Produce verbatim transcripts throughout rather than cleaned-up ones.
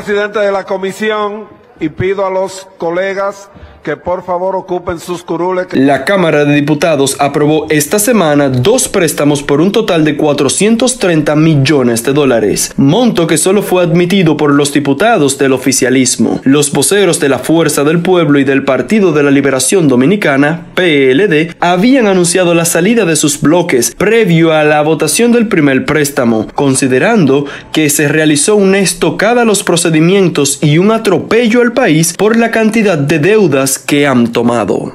Presidente de la comisión, y pido a los colegas que por favor ocupen sus curules. La Cámara de Diputados aprobó esta semana dos préstamos por un total de cuatrocientos treinta millones de dólares, monto que solo fue admitido por los diputados del oficialismo. Los voceros de la Fuerza del Pueblo y del Partido de la Liberación Dominicana, P L D, habían anunciado la salida de sus bloques previo a la votación del primer préstamo, considerando que se realizó una estocada a los procedimientos y un atropello al país por la cantidad de deudas que han tomado.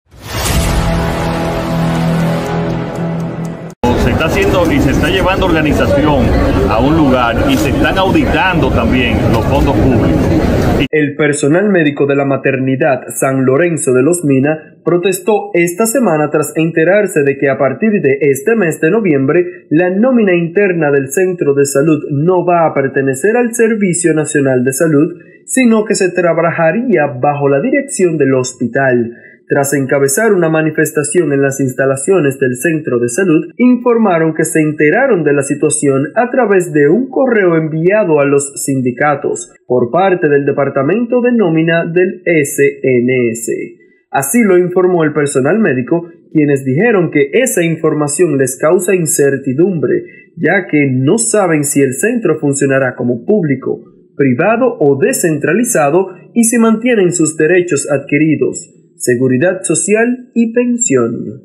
Se está haciendo y se está llevando organización a un lugar y se están auditando también los fondos públicos. El personal médico de la maternidad San Lorenzo de los Minas protestó esta semana tras enterarse de que a partir de este mes de noviembre la nómina interna del centro de salud no va a pertenecer al Servicio Nacional de Salud, sino que se trabajaría bajo la dirección del hospital. Tras encabezar una manifestación en las instalaciones del centro de salud, informaron que se enteraron de la situación a través de un correo enviado a los sindicatos por parte del Departamento de Nómina del S N S. Así lo informó el personal médico, quienes dijeron que esa información les causa incertidumbre, ya que no saben si el centro funcionará como público, privado o descentralizado y si mantienen sus derechos adquiridos, seguridad social y pensión.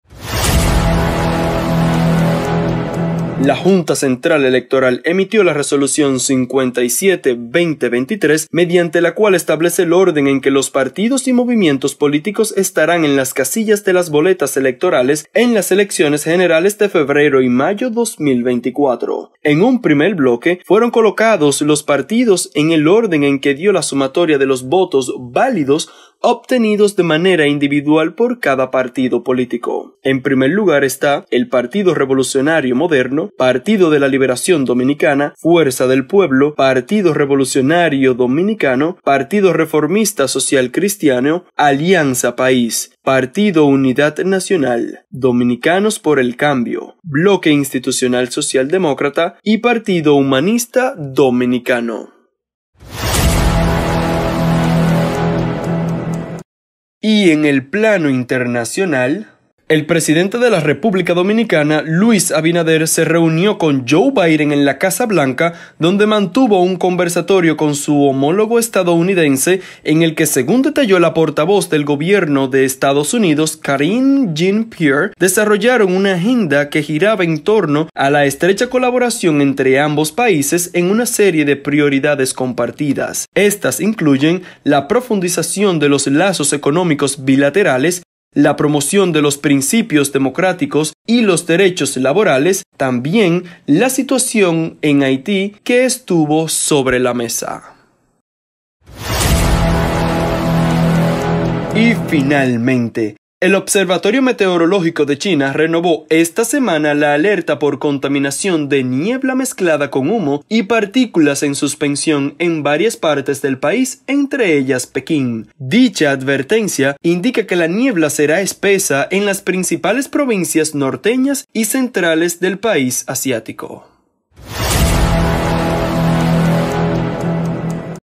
La Junta Central Electoral emitió la resolución cincuenta y siete guión veinte veintitrés, mediante la cual establece el orden en que los partidos y movimientos políticos estarán en las casillas de las boletas electorales en las elecciones generales de febrero y mayo dos mil veinticuatro. En un primer bloque fueron colocados los partidos en el orden en que dio la sumatoria de los votos válidos obtenidos de manera individual por cada partido político. En primer lugar está el Partido Revolucionario Moderno, Partido de la Liberación Dominicana, Fuerza del Pueblo, Partido Revolucionario Dominicano, Partido Reformista Social Cristiano, Alianza País, Partido Unidad Nacional, Dominicanos por el Cambio, Bloque Institucional Socialdemócrata y Partido Humanista Dominicano. Y en el plano internacional, el presidente de la República Dominicana, Luis Abinader, se reunió con Joe Biden en la Casa Blanca, donde mantuvo un conversatorio con su homólogo estadounidense, en el que, según detalló la portavoz del gobierno de Estados Unidos, Karine Jean-Pierre, desarrollaron una agenda que giraba en torno a la estrecha colaboración entre ambos países en una serie de prioridades compartidas. Estas incluyen la profundización de los lazos económicos bilaterales, la promoción de los principios democráticos y los derechos laborales, también la situación en Haití, que estuvo sobre la mesa. Y finalmente, el Observatorio Meteorológico de China renovó esta semana la alerta por contaminación de niebla mezclada con humo y partículas en suspensión en varias partes del país, entre ellas Pekín. Dicha advertencia indica que la niebla será espesa en las principales provincias norteñas y centrales del país asiático.